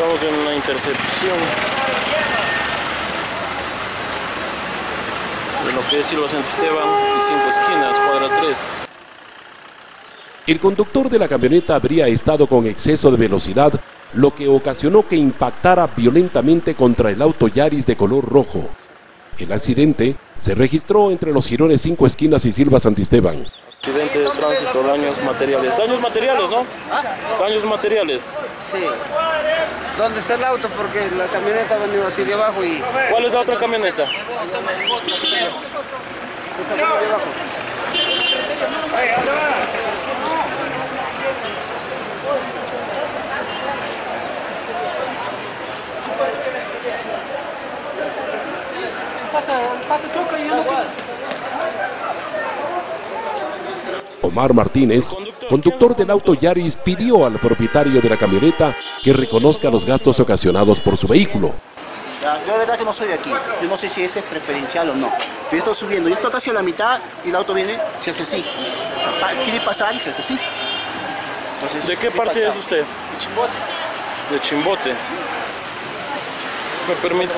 Estamos en una intercepción de lo que es Silva Santisteban y 5 esquinas, cuadra 3. El conductor de la camioneta habría estado con exceso de velocidad, lo que ocasionó que impactara violentamente contra el auto Yaris de color rojo. El accidente se registró entre los jirones 5 esquinas y Silva Santisteban. Accidente de tránsito, daños materiales. Daños materiales, ¿no? ¿Ah? Daños materiales. Sí. ¿Dónde está el auto? Porque la camioneta ha venido así de abajo y... ¿Cuál es la otra camioneta? Esa de abajo. Omar Martínez, conductor del auto Yaris, pidió al propietario de la camioneta que reconozca los gastos ocasionados por su vehículo. Yo de verdad que no soy de aquí, yo no sé si ese es preferencial o no. Yo estoy subiendo, yo estoy casi a la mitad y el auto viene, se hace así. O sea, quiere pasar y se hace así. Entonces, ¿de qué parte es usted? De Chimbote. De Chimbote. ¿Me permite?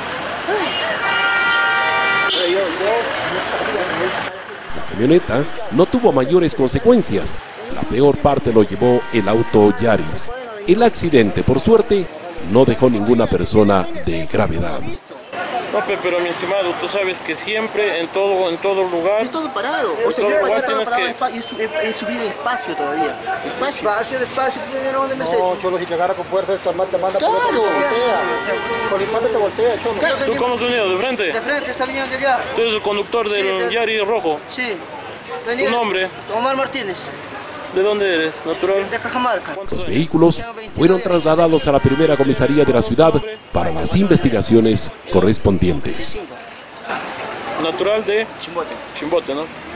La camioneta no tuvo mayores consecuencias. La peor parte lo llevó el auto Yaris. El accidente, por suerte, no dejó ninguna persona de gravedad. No, pero mi estimado, tú sabes que siempre, en todo lugar... Es todo parado. O sea, yo estaba parado he subido despacio todavía. Despacio, ¿dónde me sé? No, Cholo, si te agarra con fuerza, esta te manda claro. por otro, te voltea. Con el impacto te voltea, Cholo. Claro, ¿Tú cómo has venido? ¿De frente? De frente, está viniendo de allá. ¿Tú eres el conductor del Yaris rojo? Sí. ¿Tu nombre? Omar Martínez. ¿De dónde eres? ¿Natural? De Cajamarca. Los vehículos fueron trasladados a la primera comisaría de la ciudad para las investigaciones correspondientes. Natural de Chimbote. Chimbote, ¿no?